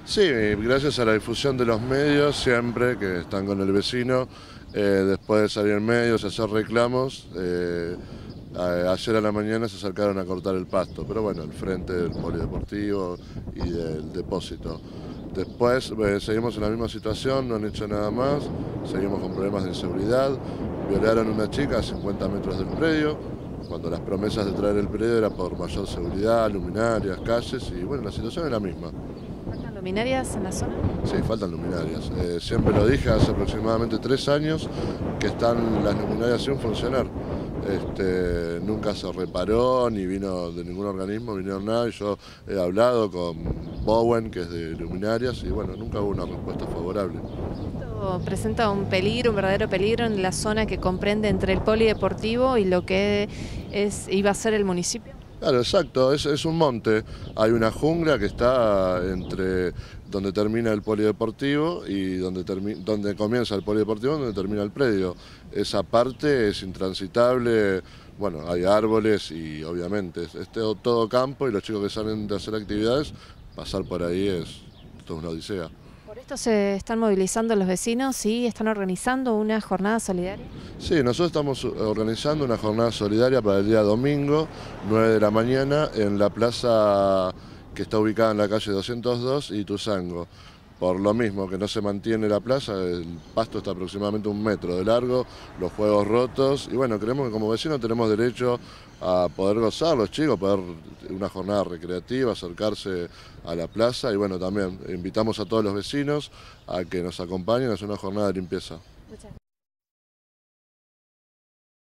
Sí, gracias a la difusión de los medios siempre que están con el vecino, después de salir en medios, hacer reclamos, ayer a la mañana se acercaron a cortar el pasto, pero bueno, al frente del polideportivo y del depósito. Después seguimos en la misma situación, no han hecho nada más, seguimos con problemas de inseguridad, violaron a una chica a 50 metros del predio, cuando las promesas de traer el predio era por mayor seguridad, luminarias, calles y bueno, la situación es la misma. ¿Faltan luminarias en la zona? Sí, faltan luminarias. Siempre lo dije hace aproximadamente 3 años que están las luminarias sin funcionar. Nunca se reparó ni vino de ningún organismo, vinieron nada. Y yo he hablado con Bowen, que es de luminarias, y bueno, nunca hubo una respuesta favorable. Esto presenta un peligro, un verdadero peligro en la zona que comprende entre el polideportivo y lo que iba a ser el municipio. Claro, exacto, es un monte. Hay una jungla que está entre donde termina el polideportivo y donde comienza el polideportivo, donde termina el predio. Esa parte es intransitable, bueno, hay árboles y obviamente es todo campo y los chicos que salen de hacer actividades, pasar por ahí es toda una odisea. Por esto se están movilizando los vecinos y están organizando una jornada solidaria. Sí, nosotros estamos organizando una jornada solidaria para el día domingo, 9 de la mañana, en la plaza que está ubicada en la calle 202 y Tuzango. Por lo mismo que no se mantiene la plaza, el pasto está aproximadamente 1 metro de largo, los juegos rotos y bueno, creemos que como vecinos tenemos derecho a poder gozar, los chicos, poder una jornada recreativa, acercarse a la plaza y bueno, también invitamos a todos los vecinos a que nos acompañen a hacer una jornada de limpieza. Muchas gracias.